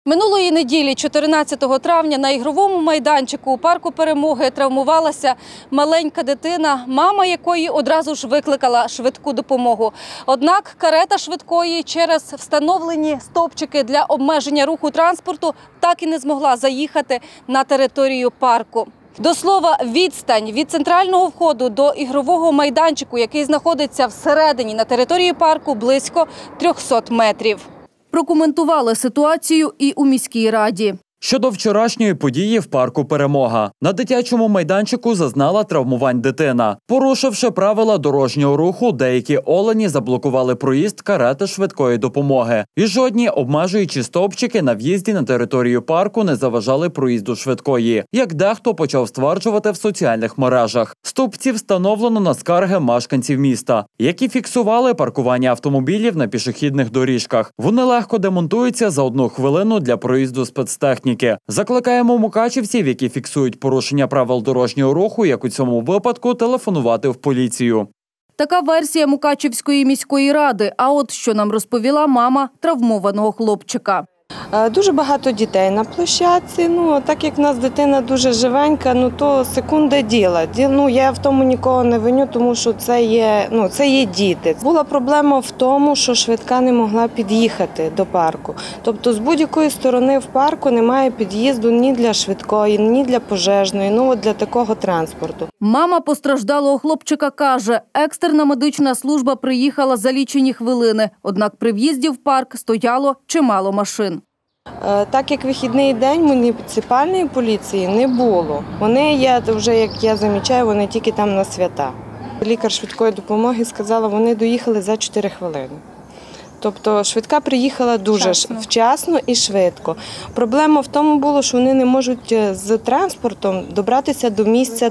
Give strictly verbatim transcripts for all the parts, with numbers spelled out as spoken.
Минулої неділі, чотирнадцятого травня, на ігровому майданчику у парку Перемоги травмувалася маленька дитина, мама якої одразу ж викликала швидку допомогу. Однак карета швидкої через встановлені стовпчики для обмеження руху транспорту так і не змогла заїхати на територію парку. До слова, відстань від центрального входу до ігрового майданчику, який знаходиться всередині на території парку, близько трьохсот метрів. Прокоментували ситуацію і у міській раді. Щодо вчорашньої події в парку «Перемога». На дитячому майданчику зазнала травмувань дитина. Порушивши правила дорожнього руху, деякі олені заблокували проїзд карети швидкої допомоги. І жодні обмежуючі стовпчики на в'їзді на територію парку не заважали проїзду швидкої, як дехто почав стверджувати в соціальних мережах. Стовпці встановлено на скарги мешканців міста, які фіксували паркування автомобілів на пішохідних доріжках. Вони легко демонтуються за одну хвилину для проїзду спецтехніки. Закликаємо мукачівців, які фіксують порушення правил дорожнього руху, як у цьому випадку, телефонувати в поліцію. Така версія Мукачівської міської ради. А от що нам розповіла мама травмованого хлопчика. Дуже багато дітей на площадці. Ну, так як в нас дитина дуже живенька, ну то секунда діла. Ну, я в тому нікого не виню, тому що це є, ну, це є діти. Була проблема в тому, що швидка не могла під'їхати до парку. Тобто з будь-якої сторони в парку немає під'їзду ні для швидкої, ні для пожежної, ну от для такого транспорту. Мама постраждалого хлопчика каже, екстрена медична служба приїхала за лічені хвилини. Однак при в'їзді в парк стояло чимало машин. Так як вихідний день, муніципальної поліції не було. Вони, я вже як я замічаю, вони тільки там на свята. Лікар швидкої допомоги сказала, вони доїхали за чотири хвилини. Тобто швидка приїхала дуже вчасно. вчасно і швидко. Проблема в тому була, що вони не можуть з транспортом добратися до місця,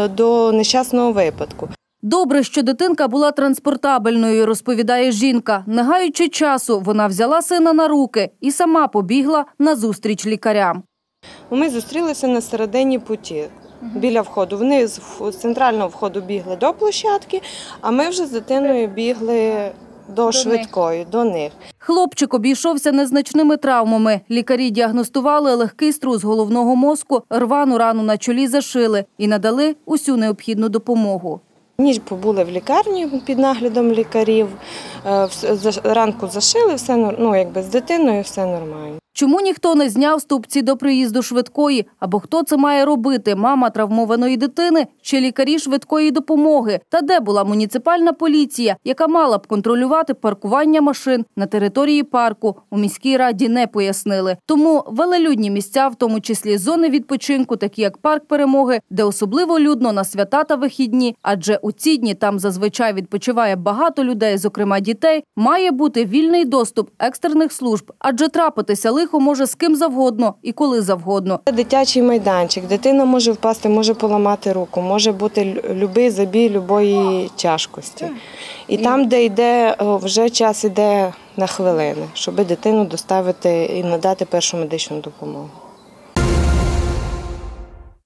до нещасного випадку. Добре, що дитинка була транспортабельною, розповідає жінка. Не гаючи часу, вона взяла сина на руки і сама побігла назустріч лікарям. Ми зустрілися на середині путі, біля входу. Вони з центрального входу бігли до площадки, а ми вже з дитиною бігли до, до швидкої, до них. Хлопчик обійшовся незначними травмами. Лікарі діагностували легкий струс головного мозку, рвану рану на чолі зашили і надали усю необхідну допомогу. Ніч побули в лікарні під наглядом лікарів, ранку зашили, все, ну, якби з дитиною все нормально. Чому ніхто не зняв стовпці до приїзду швидкої? Або хто це має робити? Мама травмованої дитини чи лікарі швидкої допомоги? Та де була муніципальна поліція, яка мала б контролювати паркування машин на території парку? У міській раді не пояснили. Тому велелюдні місця, в тому числі зони відпочинку, такі як парк Перемоги, де особливо людно на свята та вихідні, адже у ці дні там зазвичай відпочиває багато людей, зокрема дітей, має бути вільний доступ екстрених служб, адже трапитися лихо може з ким завгодно і коли завгодно. Дитячий майданчик, дитина може впасти, може поламати руку, може бути будь-який забій будь-якої тяжкості. І там, де йде, вже час йде на хвилини, щоб дитину доставити і надати першу медичну допомогу.